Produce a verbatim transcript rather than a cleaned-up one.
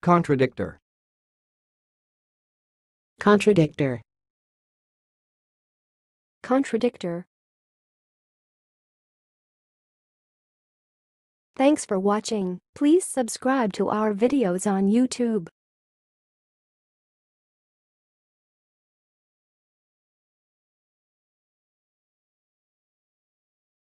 Contradictor. Contradictor. Contradictor. Thanks for watching. Please subscribe to our videos on YouTube.